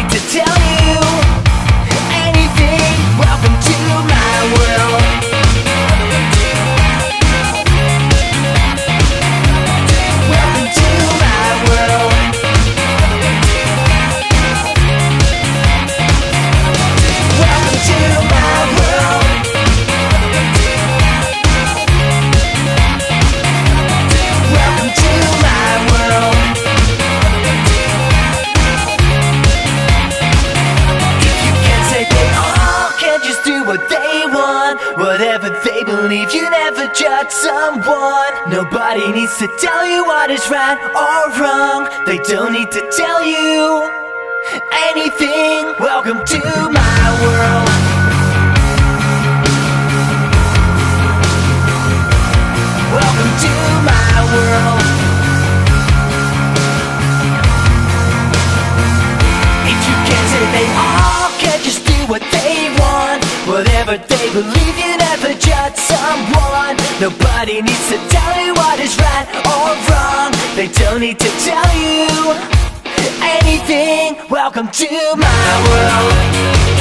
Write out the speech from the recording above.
need to tell you anything. Welcome to my world. Welcome to my world. Welcome to my world. Welcome to my world. If you can't say they all can't just do what they want, whatever they believe, you never judge someone. Nobody needs to tell you what is right or wrong. They don't need to tell you anything. Welcome to my world. Welcome to my world. If you can't say they all can't just do what they want, whatever they believe, you never judge someone. Nobody needs to tell you what is right or wrong. They don't need to tell you anything. Welcome to my world.